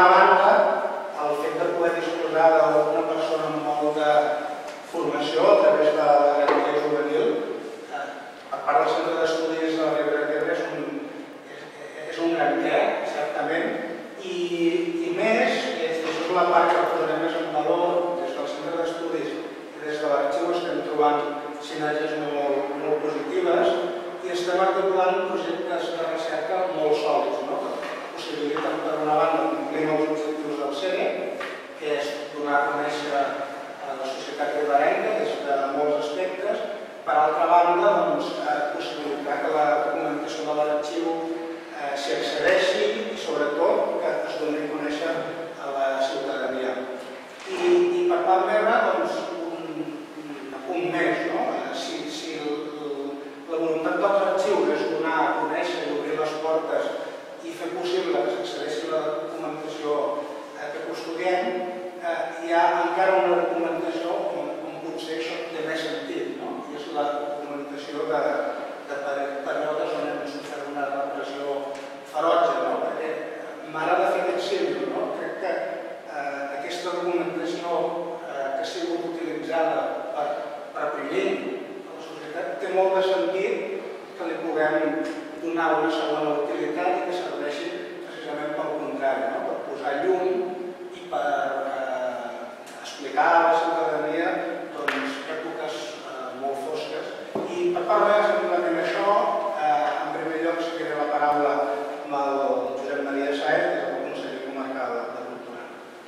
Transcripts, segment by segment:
una banda, el fet de poder disposar d'una persona amb molta formació a través de la garantia juvenil, per part del Centre d'Estudis de la Ribera d'Ebre és un gran què, certament, i més, i això és la part que posarem més en valor des del Centre d'Estudis i des de l'arxiu estem trobant sinergies molt positives i estem articulant projectes de recerca molt sòlids, que possibiliten per una banda complir els objectius del CERE, que és donar a conèixer a la societat riberenca des de molts aspectes, per altra banda possibilitar que la documentació de l'arxiu s'hi accedeixi i sobretot que es doni a conèixer a la ciutadania. I per part meva, un apunt més, si la voluntat dels arxius és donar a conèixer i obrir les portes i fer possible que s'accedeixi a la documentació que custodiem, hi ha encara una documentació on potser això té més sentit, i és la documentació de períodes on hem sofert una repressió ferotge, perquè m'agrada fer aquest símbol, crec que aquesta documentació que ha sigut utilitzada per reprimir a la societat té molt de sentit que li puguem donar una segona utilitat i que serveixi precisament pel contrari, per posar llum i per explicar a la ciutadania èpoques molt fosques. I per part meva simplement això, en primer lloc seguiré la paraula amb el Josep Maria Sáez, que és el conseller comarcal de Cultura.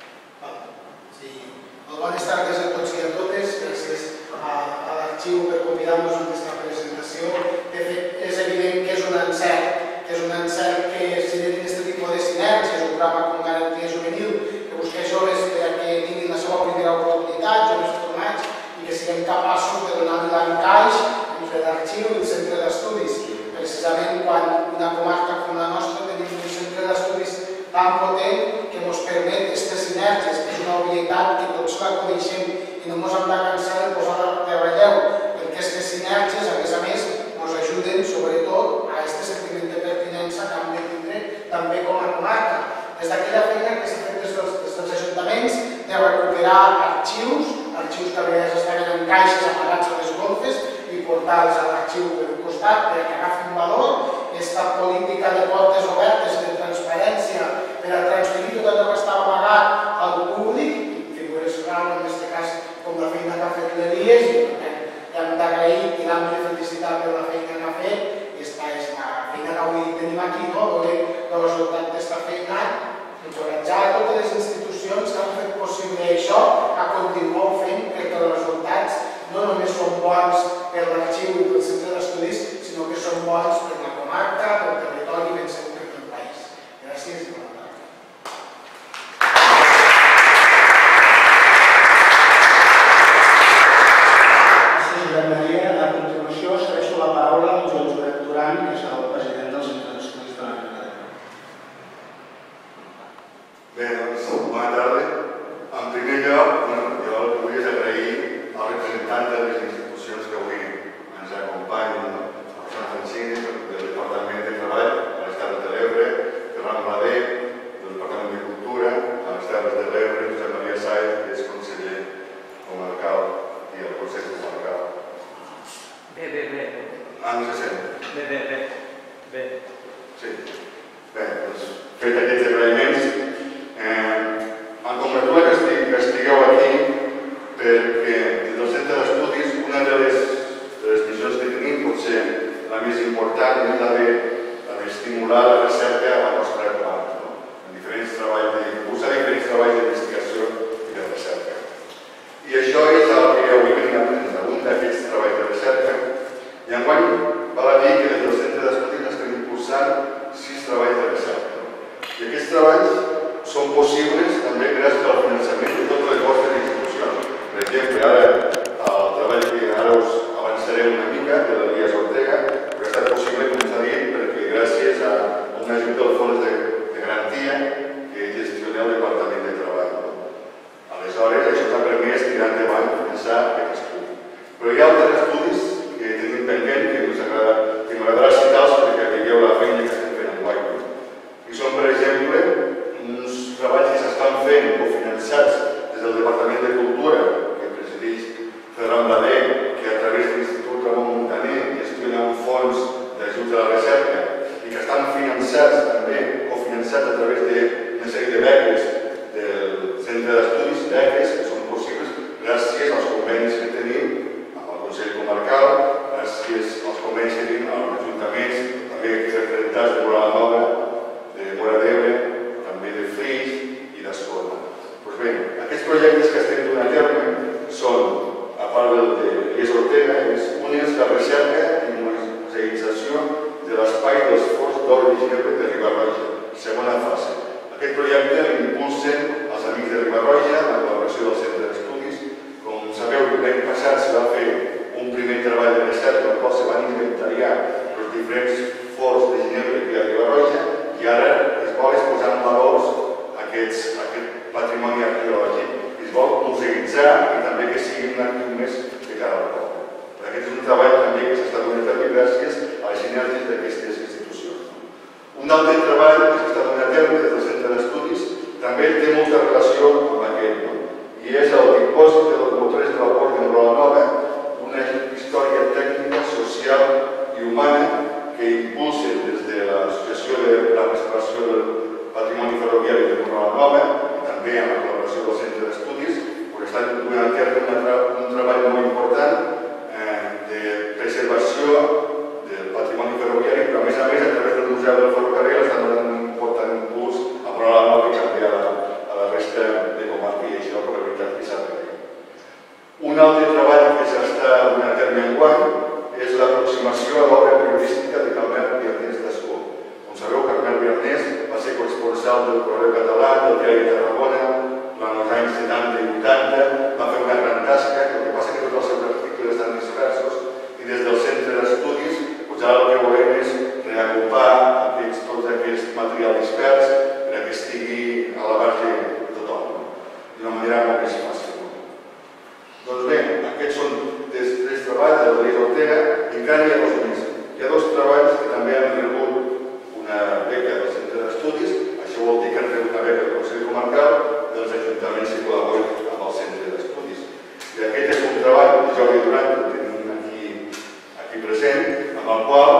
Bones tardes a tots i a totes. Gràcies a l'arxiu per convidar-nos a aquesta presentació. De fet, és evident que és un encert que es generin aquest tipus de sinergies, un programa com Garantia Juvenil, que busca joves perquè tinguin la seva primera oportunitat, joves formats, i que siguem capaços de donar-li l'encaix entre l'arxiu i el centre d'estudis. Precisament quan una comarca com la nostra tenim un centre d'estudis tan potent que ens permet aquestes sinergies, que és una obvietat que tots la coneixem i no ens hem de cansar de posar de relleu, perquè aquestes sinergies, a més, ens ajuden sobretot a aquest sentiment de pertinença que hem de tindre també com a comarca. Des d'aquella feina que s'ha fet des dels ajuntaments de recuperar arxius que a vegades estaven en caixes amagats a les golfes i portar-los a l'arxiu per un costat perquè agafin valor, aquesta política de portes obertes, de transparència, per a transferir tot allò que estava amagat al públic, figures clau en aquest cas com la feina que ha fet l'Elies, i per tant ja hem d'agrair i l'hem de felicitar per la feina que ha fet, i aquesta és la feina que avui tenim aquí, veure el resultat d'aquesta feina, encoratjar a totes les institucions que han fet possible això a continuar fent perquè els resultats no només són bons per l'arxiu i pel centre d'estudis, sinó que són bons per la comarca, pel territori i ben segur per tot el país. Gràcies i bona tarda. Gràcies, Josep Maria. A continuació cedeixo la paraula al Joan Josep Duran, que és el president del Centre d'Estudis de la Ribera d'Ebre. Bé, doncs, bona tarda. En primer lloc, jo el que vull és agrair als representants de les institucions que avui ens acompanyen, el Sant Francini, del Departament de Treball, a les Terres de l'Ebre, Ferran Blader, del Departament de Cultura, a les Terres de l'Ebre, Josep Maria Sáez, que és conseller comarcal i el Consell Comarcal. Bé. No se sent? Bé. Sí. Bé, doncs, fet aquests agraïments, em congratula que estigueu aquí perquè des del Centre d'Estudis una de les missions que tenim, potser la més important, és la de finançats des del Departament de Cultura, que presideix Ferran Badé, que a través de l'Institut Ramon Muntaner gestiona un fons d'ajuts a la recerca i que estan finançats també o finançats a través d'una sèrie de beques del Centre d'Estudis, beques que són possibles gràcies als convenis que tenim amb el Consell Comarcal, gràcies als convenis que tenim amb els ajuntaments, també aquí representats de Móra la Nova, de Móra d'Ebre, també de Flix i d'Escona. Doncs bé, aquests projectes que estem donant a terme són, a part del d'Elies Ortega, un és la recerca i museïtzació de l'espai dels forts d'or i Ginebra de Riba-roja, segona fase. Aquest projecte l'impulsen els amics de Riba-roja, la col·laboració del Centre d'Estudis. Com sabeu, l'any passat se va fer un primer treball de recerca en el qual se van inventariar els diferents forts de Ginebra que hi ha a Riba-roja i ara es vol posar en valor aquest patrimoni arqueològic. Es vol museïtzar i també que sigui un arxiu més de cara al poble. Aquest és un treball també que s'està donant a terme gràcies a les sinergies d'aquestes institucions. Un altre treball que s'està donant a terme des del Centre d'Estudis també té molta relació amb aquest, i és el dipòsit de locomotores de la Port de Móra la Nova, una història tècnica, social i humana que impulsen des de l'Associació de la Restauració del Patrimoni Ferroviari de Móra la Nova i també amb la col·laboració del Centre d'Estudis, que estan donant a terme un treball molt important de preservació del patrimoni ferroviari, però a més, a través del Museu del Ferrocarril estan donant un important impuls a Móra la Nova i també a la resta de comarca i això per la veritat que s'ha de fer. Un altre treball que s'està donant a terme enguany és l'aproximació a l'obra periodística de Carmel Biarnés d'Ascó. Com sabeu, Carmel Biarnés va ser corresponsal del Correu Català, del Diari de Tarragona, durant els anys 70 i 80, va fer una gran tasca, el que passa que tots els seus articles estan dispersos i des del Centre d'Estudis ara el que volem és reagrupar tot aquest material dispers perquè estigui a l'abast de tothom, d'una manera molt més fàcil. Doncs bé, aquests són tres treballs de l'Elies Ortega i encara hi ha dos més. Hi ha dos treballs que també han rebut una beca del Centre d'Estudis, això vol dir que han rebut una beca del Consell Comarcal dels ajuntaments que col·laboren amb el Centre d'Estudis. I aquest és un treball de Jordi Duran, que tenim aquí present, amb el qual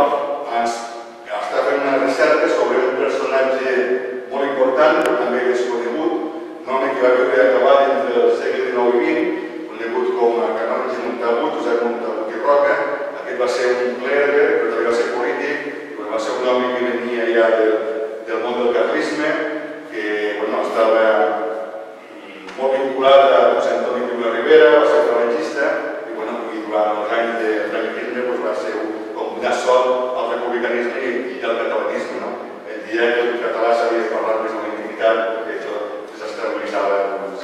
està fent una recerca sobre un personatge molt important, però també desconegut, un home que va viure a cavall entre el segle XIX i XX, conegut com a Canonge Montagut, Josep Montagut i Roca. Aquest va ser un clergue, però també va ser polític, va ser un home que venia ja del món del carlisme, que estava molt vinculat a José Antoni Primo de Rivera, va ser falangista, i durant els anys de franquisme va ser com una sol al republicanisme i al catalanisme. Ell dia que el català s'havia de parlar més de la intimitat perquè això desestabilitzava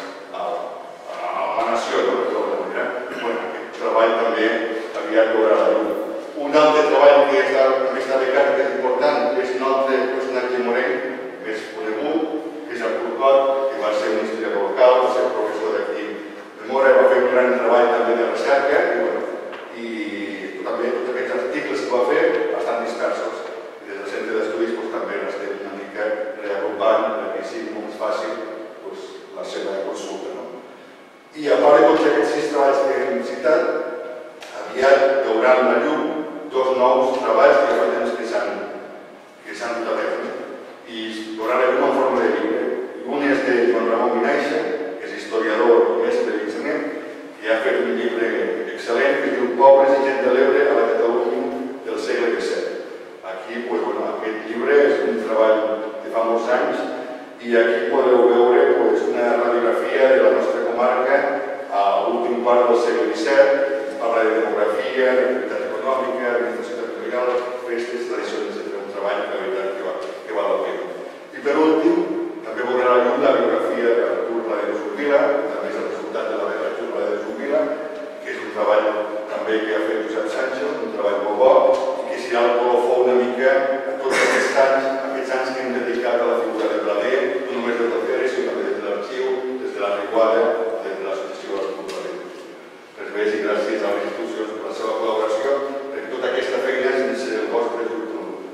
la nació, de tota manera. Aquest treball també aviat veurà la llum. Un altre treball que també està becat, que és important, és un altre personatge morell, més conegut, que és el Curcot, que va ser un historiador local, va ser professor d'aquí de Móra, va fer un gran treball també de recerca i també tots aquests articles que va fer estan dispersos. I des del Centre d'Estudis també l'estem una mica reagrupant perquè sigui molt més fàcil la seva consulta. I a part de tots aquests 6 treballs que hem citat, aviat veuran la llum dos nous treballs que fa temps que s'han dut a terme i veuran la llum en forma de llibre. Un és de Joan Ramon Vinaixa, que és historiador i mestre d'ensenyament, que ha fet un llibre excel·lent que diu Pobles i gent de l'Ebre a la Catalunya del segle XVII. Aquí, aquest llibre és un treball de fa molts anys i aquí podeu veure una radiografia de la nostra comarca a l'últim quart del segle XVII. Parla de demografia, d'activitat econòmica, administració territorial, festes, tradicions, etc. Un treball de veritat que val la pena. I per últim, també veurà la llum la biografia d'Artur Ladero Zubila, també és el resultat de la de l'Artur Ladero Zubila, que és un treball també que ha fet Josep Sancho, un treball molt bo, i que si el colofó una mica a tots aquests anys que hem dedicat a la figura de Blader, no només des del CERE, sinó també des de l'arxiu, des de la Riquada, des de l'associació dels Culturals. Res més i gràcies a les institucions per la seva col·laboració, perquè tota aquesta feina sense el vostre ajut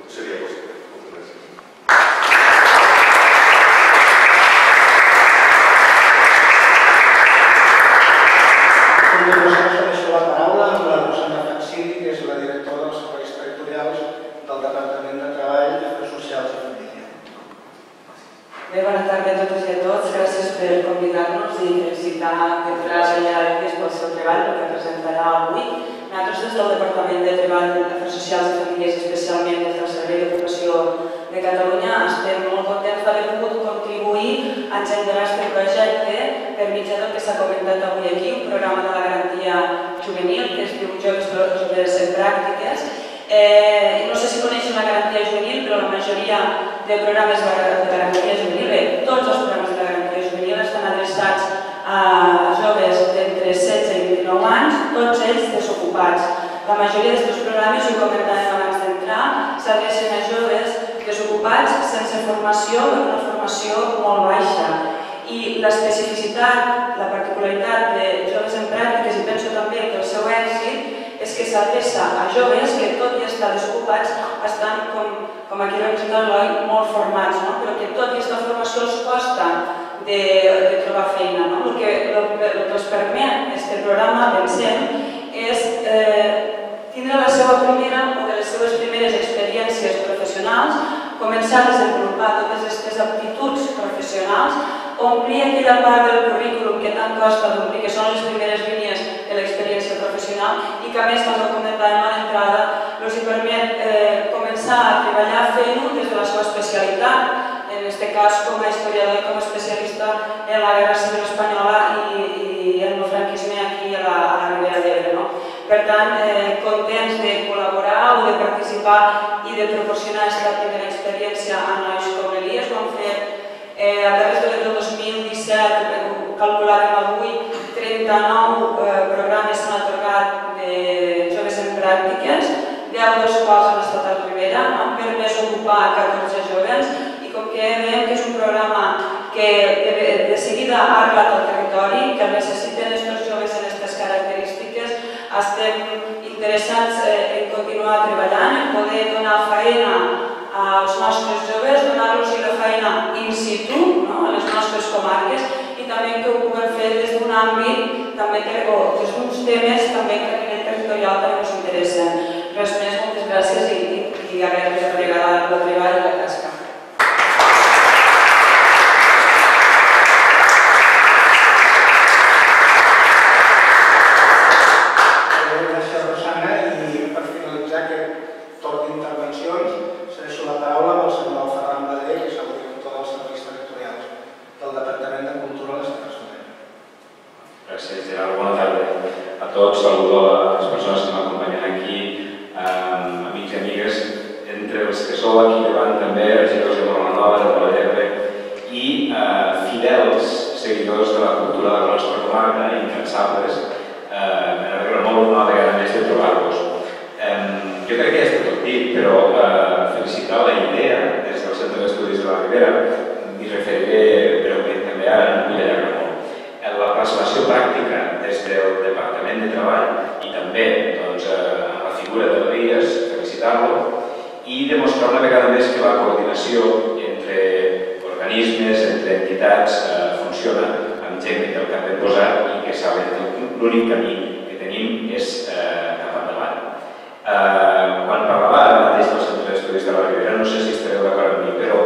tarda a totes i a tots. Gràcies per convidar-nos i felicitar Petra Llargues pel seu treball, el que presentarà avui. Nosaltres des del Departament de Treball, Afers Socials i Famílies, especialment des del Servei d'Ocupació de Catalunya, estem molt contents d'haver pogut contribuir a engendrar aquest projecte per mitjà del que s'ha comentat avui aquí, un programa de la garantia juvenil que es diu Joves en Pràctiques. No sé si coneixen la garantia juvenil, però la majoria de programes de la garantia juvenil, tots els programes de la garantia juvenil estan adreçats a joves d'entre 16 i 29 anys, tots ells desocupats. La majoria d'aquests programes, ho comentàvem abans d'entrar, s'adrecen a joves desocupats sense formació, una formació molt baixa. I l'especificitat, la particularitat de Joves en Pràctiques, i penso també que el seu èxit, és que s'adreça a joves que, tot i estar desocupats, estan, com aquí representa l'Eloi, molt formats, però que tot i aquesta formació els costa de trobar feina. El que els permet aquest programa, pensem, és tindre la seva primera o de les seves primeres experiències professionals, començar a desenvolupar totes aquestes aptituds professionals, omplir aquella part del currículum que tant costa d'omplir, que són les primeres línies de l'experiència professional i que a més, com comentàvem a l'entrada, els permet començar a treballar fent-ho des de la seva especialitat, en aquest cas com a historiador i com a especialista en la Guerra Civil Espanyola i en el franquisme aquí a la Ribera d'Ebre. Per tant, contents de col·laborar o de participar i de proporcionar aquesta primera experiència a nois com l'Elies. Ho hem fet a través de l'any 2017, calculàvem avui, 39 programes s'han atorgat de Joves en Pràctiques, 10 dels quals han estat a Ribera, han permès ocupar 14 joves i com que veiem que és un programa que de seguida ha arribat al territori, que necessiten aquests joves en aquestes característiques, estem interessats en continuar treballant, en poder donar feina als nostres joves, donar-los la feina in situ a les nostres comarques i també que ho puguem fer des d'un àmbit o des d'uns temes també que a nivell territorial també ens interessen. Res més, moltes gràcies i agraïm la treball i la tasca. Gràcies, Rosana, i per finalitzar aquest torn d'intervencions cedo la paraula al senyor Ferran Bader, que és el director dels serveis territorials del Departament de Cultura de les Terres de l'Ebre. Gràcies, Gerard. Bona tarda a tots. Saludo a les persones que m'acompanyen aquí, amics i amigues, entre els que sou aquí davant també, regidors de Bornova, de Bola d'Ebre, i fidels seguidors de la cultura de la nostra comarca, incansables. M'alegro molt una vegada més de trobar-vos. Jo crec que ja està tot dit, però felicitar la idea des del Centre d'Estudis de la Ribera, m'hi referiré breument també ara, no m'hi allarga molt. La plasmació pràctica des del Departament de Treball i també amb la figura de l'Elies, felicitar-lo, i demostrar una vegada més que la coordinació entre organismes, entre entitats, funciona amb gent que té el cap ben posat i que saben que l'únic camí que tenim és cap endavant. Quan parlava ara mateix del Centre d'Estudis de la Ribera, no sé si estareu d'acord amb mi, però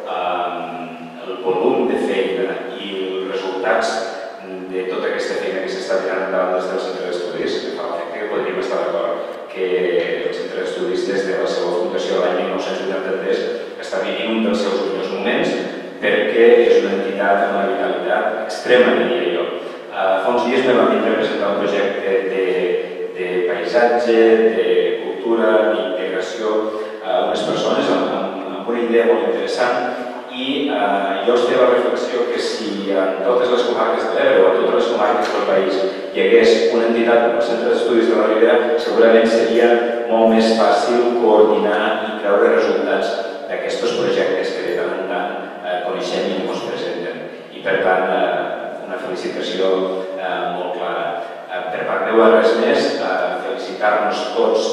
el volum de feina i els resultats de tota aquesta feina que s'està tirant endavant des del Centre d'Estudis, que fa l'efecte que podríem estar d'acord que el Centre d'Estudis des de la seva fundació l'any 1983 està vivint un dels seus millors moments perquè és una entitat amb una vitalitat extrema, diria jo. Fa uns dies me van vindre a presentar un projecte de paisatge, de cultura, d'integració a unes persones amb una idea molt interessant i jo els feia la reflexió que si en totes les comarques de l'Ebre o a totes les comarques del país hi hagués una entitat com el Centre d'Estudis de la Ribera, segurament seria molt més fàcil coordinar i treure resultats d'aquests projectes que de tant en tant coneixem i ens presenten. I per tant, una felicitació molt clara. Per part meva, res més, felicitar-nos tots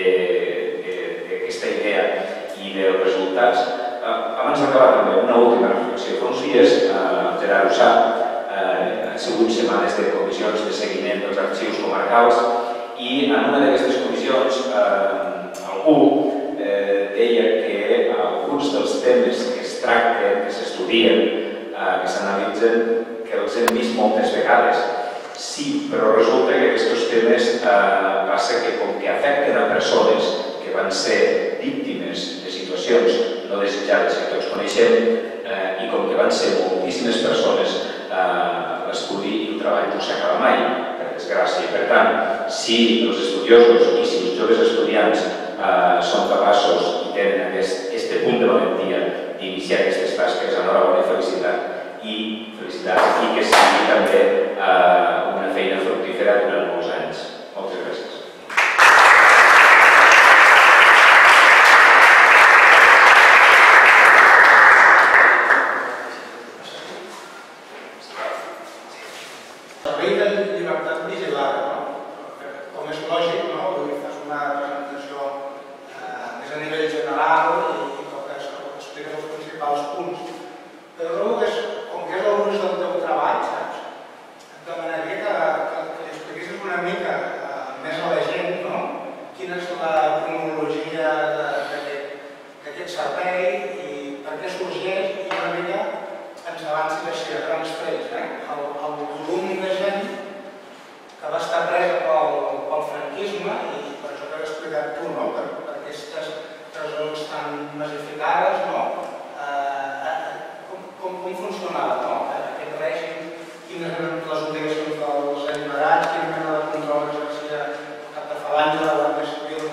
d'aquesta idea i dels resultats. Abans d'acabar també una última reflexió. Fa uns dies, Gerard ho sap, han sigut setmanes de comissions de seguiment dels arxius comarcals i en una d'aquestes comissions algú deia que alguns dels temes que es tracten, que s'estudien que s'analitzen, que els hem vist moltes vegades. Sí, però resulta que aquests temes passa que com que afecten a persones que van ser víctimes de situacions no desitjades que tots coneixem i com que van ser moltíssimes persones, l'estudi i el treball no s'acaba mai, per desgràcia. Per tant, si els estudiosos i si els joves estudiants són capaços i tenen aquest punt de valentia d'iniciar aquestes tasques, enhorabona i felicitats, i que sigui també una feina fructífera durant molts anys. Moltes gràcies. La llei de llibertat vigilada, com és lògic, fas una presentació més a nivell general i expliques els principals punts. Però trobo que com que és el gruix del teu treball, saps? Et demanaria que li expliquessis una mica més a la gent, no? Quina és la cronologia d'aquest servei i per què sorgeix i una mica ens avancis així a grans trets, el volum de gent que va estar presa pel franquisme i per això que has explicat tu, no? Per aquestes presons tan massificades, no? Com funcionava aquest règim, quines eren les obligacions dels alliberats, quina mena de control exercia el cap de falange de la Guàrdia Civil.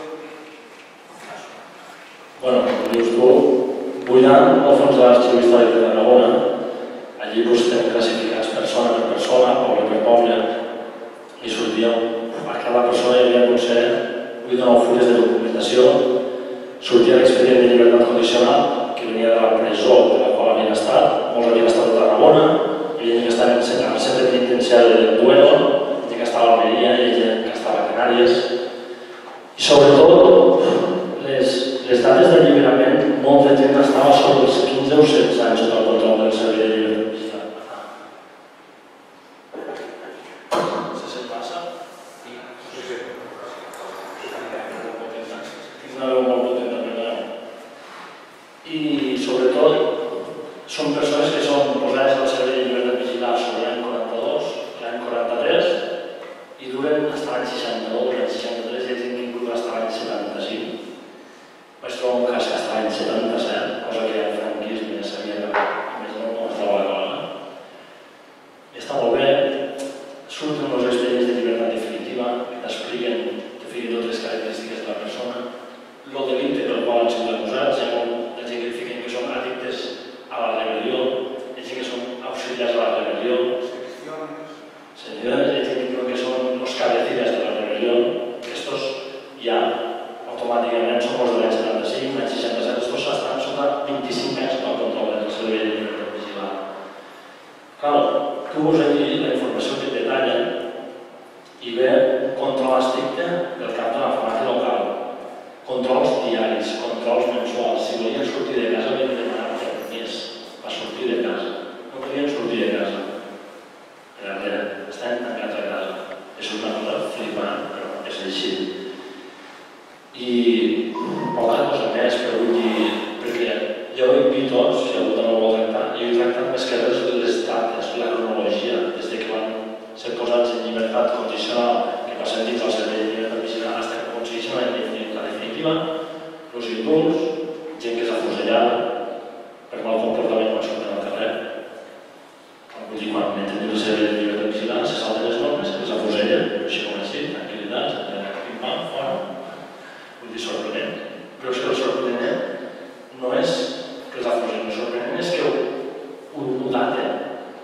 Bueno, com dius tu, buidant el fons de l'Arxiu Històric de Tarragona, allí estem classificats persona per persona, poble per poble, i sortíem, a cada persona hi havia potser 8 o 9 fulles de documentació, sortia l'expedient de llibertat condicional, que venia de la presó de la qual havien estat, molts havien estat a Tarragona, hi havia gent que estava al centre penitenciari del Duero, gent que estava a Almeria, hi havia gent que estava a Canàries, i sobretot les dates d'alliberament, molta gent estava sobre els 15 o 16 anys sota el control del servei de llibertat vigilant. Se sent massa? Sí. Tinc una veu molt potent també, no? I sobretot són persones que són posades al servei de llibertat vigilant sobre l'any 42, l'any 43 i duren fins l'any 62, l'any 63 i ells han vingut fins l'any 75. Vaig trobar un cas que fins l'any 77, cosa que el franquisme ja sabia que més o menys com estava la cosa. I està molt bé, surten els expedients de llibertat definitiva que t'expliquen fins i tot les característiques de la persona, el delicte pel qual han sigut acusats, hi ha gent que diuen que són addictes a la rebel·lió, hi ha gent que són auxiliars a la rebel·lió, senyores, hi ha gent que diuen que són els cabecillas de la rebel·lió, que estos ja automàticament són els de l'any 75, l'any 67, estos estan sota 25 anys sota el control del servei de llibertat vigilant. Clar, tu veus allí la informació que et detallen i ve un control estricte del cap de la farmàcia local, controls diaris, controls mensuals. Si volien sortir de casa havien de demanar permís per sortir de casa. No podien sortir de casa. Perquè estan tancats a casa. És una cosa flipant, però és així. I poca cosa més, però vull dir, perquè ja ho he dit tots, si algú no ho vol tractar, jo he tractat més que res les dates, la cronologia, des que van ser posats en llibertat condicional, que passen dins del servei de llibertat vigilant, fins que aconsegueixen la definitiva, els indults, gent que és afusellada per mal comportament quan surten al carrer. Vull dir, quan entren el servei de llibertat vigilant, se salten les normes, se les afusellen, així com així, tranquil·litats, pim-pam, fora. Vull dir, sorprenent. Però és que el sorprenent no és que els afusellen, el sorprenent és que ho daten.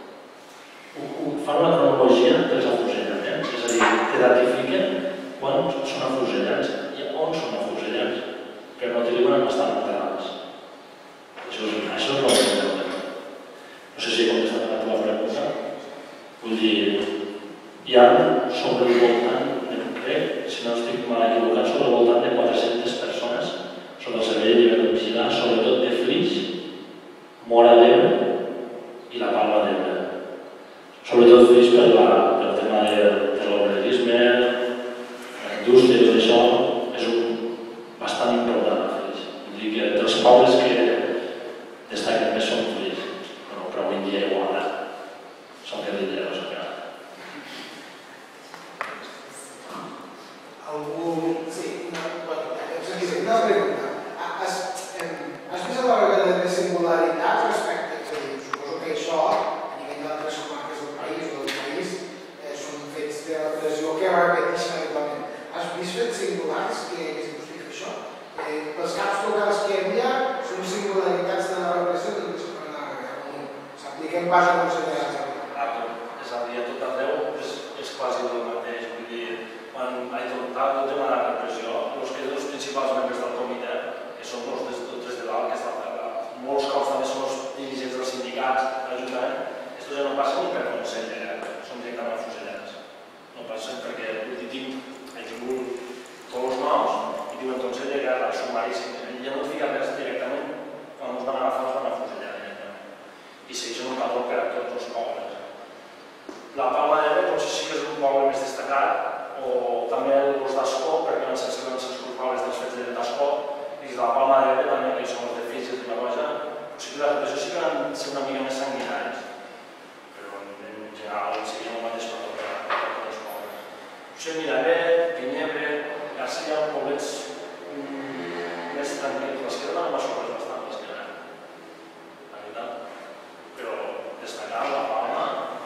Fan una cronologia dels afusellaments, és a dir, identifiquen quan són afusellats i on són afusellats, però no te diuen on estan enterrades. Això és el que hem. No sé si he contestat a la teva pregunta. Vull dir, hi ha sobre el voltant, crec, si no estic mal equivocat, sobre el voltant de 400 persones sobre el servei de llibertat vigilant, sobretot de Flix, Móra d'Ebre i la Palma d'Ebre. Sobretot Flix pel tema de l'obrerisme, la indústria i tot això és bastant important a Flix. Vull dir que dels pobles que destaquen més són Flix, però avui en dia igual. Expliquem pas a Consell de l'Àrea. És a dir, a tot arreu és quasi el mateix. Vull dir, quan hi ha tot el tema de la repressió, els principals membres del comitè, que són els tres de dalt, que estan molts cops també són els dirigents dels sindicats, de l'Ajuntament, estos ja no passen ni per Consell de Guerra, són directament fusellats. No passen perquè he tingut tots els noms i diuen Consell de Guerra, sumaríssim, ja no et fica res directament, quan ens van agafar els van afusellar directament. I segueixen un patró per a tots els pobles. La Palma d'Ebre potser sí que és un poble més destacat, o també els d'Ascó, perquè van ser els culpables dels fets de d'Ascó, i la Palma d'Ebre també, que són els de Fills i de Riba-roja, potser que la repressió sí que van ser una mica més sanguinaris, però en general seria el mateix per tots els pobles. Potser Miravet, Pinyebre, Garcia, poblets més tranquils. L'esquerra també m'ha sorprès bastant, l'esquerra, la veritat. Però destacar la Palma,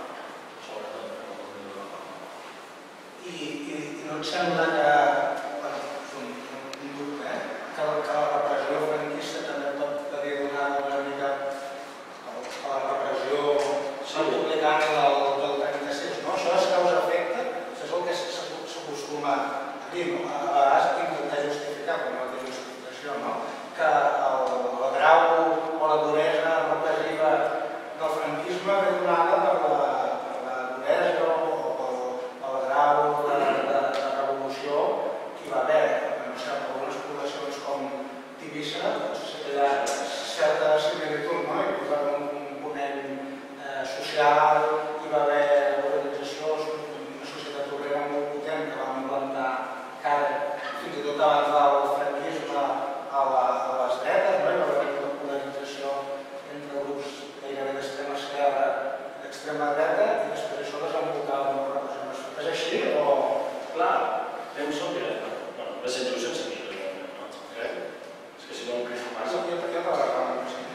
I no et sembla que, és un dubte, que la repressió franquista també pot haver donat una mica a la repressió republicana del 36, no? Això és causa-efecte, això és el que s'acostuma a dir, no? A vegades intentar justificar, com no té justificació, no? Que el grau o la duresa repressiva del franquisme ve donada per la duresa o el grau de revolució que hi va haver. No sé, en algunes poblacions com Tivissa, hi ha certa similitud, no? Hi va haver un component social, hi va haver organització, una societat obrera molt potent que va implantar cara, fins i tot abans del franquisme, a les dretes, no? Hi va haver una polarització entre grups gairebé d'extrema esquerra i d'extrema dreta, i després això desenvolupava una repressió. És així o...? clar, penso que la sentiu sense mi, no? És que si no em creixo massa. Jo te la recordo, sí.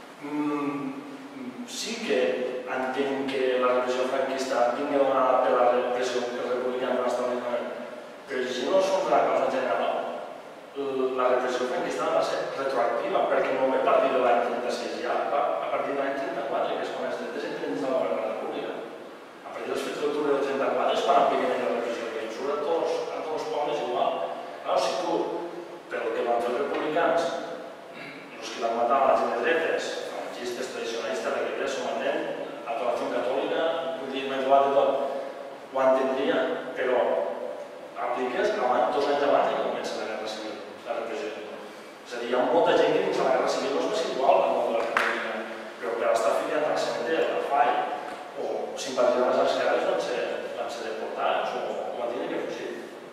Sí que entenc que la repressió franquista vingui donada per la repressió republicana de l'establiment, però si no som una cosa general, la repressió franquista va ser retroactiva, perquè no ve a partir de l'any 36, ja a partir de l'any 34, que és quan els dretes entren dins de la República. A partir dels fets d'octubre del 34 és quan apliquen la repressió, que ens surt a tots els pobles igual. Clar, si tu, pel que van fer els republicans, els que van matar la gent de dretes, franquistes, tradicionalistes, requetés, sometent, adoració catòlica, vull dir, medieval de tot, ho entendria, però apliques 2 anys abans que comença la Guerra Civil, la repressió. És a dir, hi ha molta gent que dins de la Guerra Civil no es va situar al món de la República, però per estar ficant a la CNT, a la FAI, o simpatitzar les esquerres van ser deportats o van tenir que fugir.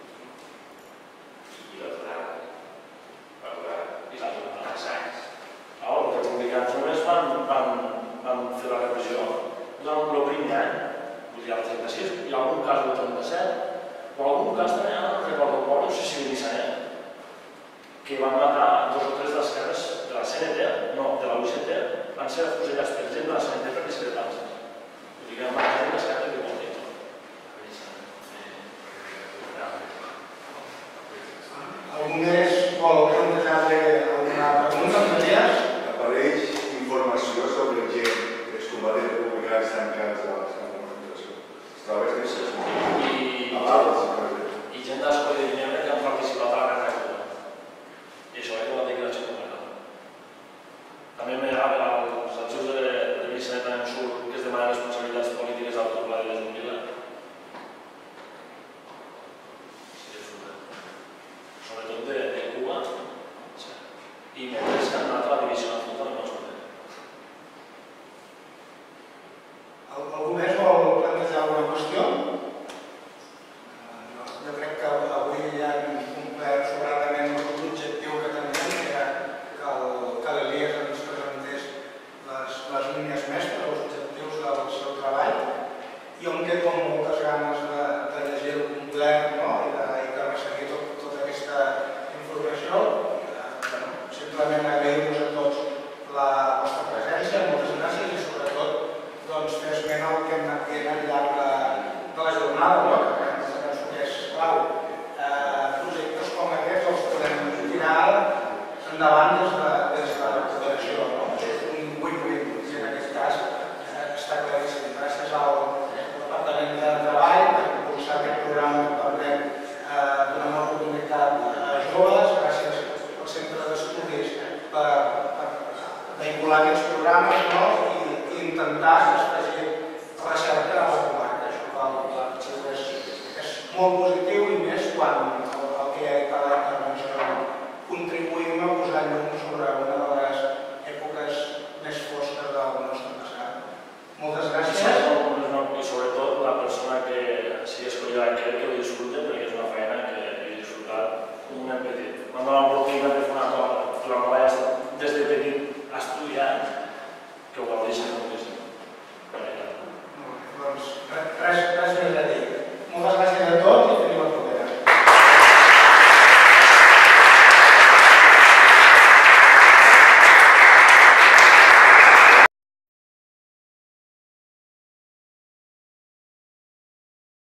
I l'aturar. I l'aturar. Els republicans només van fer la repressió durant el primer any, vull dir, al 36, hi ha algun cas del 37, o algun cas també, ara no recordo qual, no sé si Benissanet, que van matar 2 o 3 de les cares de la CNT, no, de la UCT, van ser afusellats per gent de la CNT per discrepàncies. Vull dir que van matar les cares de molt temps. Algú més vol plantejar-li alguna pregunta, Matías? Apareix informació sobre gent que els combats republicans tancats a la concentració. Es troba aquesta i gent d'Ascó i de Ginebra que han participat a la guerra de Cuba. I això és una declaració completa. També els arxius de Benissanet també surt que es demanen responsabilitats polítiques d'autopla de les Unila. Sobretot de Cuba i membres que han anat a la divisió de futur no surt. Algú més vol plantejar alguna qüestió? Jo crec que avui ja hem complert sobradament l'objectiu que teníem, que era que l'Elies ens presentés les línies mestres, els objectius del seu treball. Jo em quedo amb moltes ganes de llegir-ho complet, no? I de resseguir tota aquesta informació. Simplement agrair-vos a tots la vostra presència, moltes gràcies i sobretot fer esment al que hem anat dient al llarg de la jornada, no? Que penso que és clau. Projectes com aquests els podem tirar endavant des de la cooperació, no? És un win-win, i en aquest cas recerca a la comarca. Això és molt positiu i més quan el que ha dit a la intervenció contribuïm a posar llum sobre una de les èpoques més fosques del nostre passat. Moltes gràcies. I sobretot la persona que sigui escollida crec que ho disfrute perquè és una feina que he disfrutat com un nen petit. M'han donat l'oportunitat de fer una cosa que la qual he estat des de petit estudiant que ho gaudeixen moltíssim. Doncs res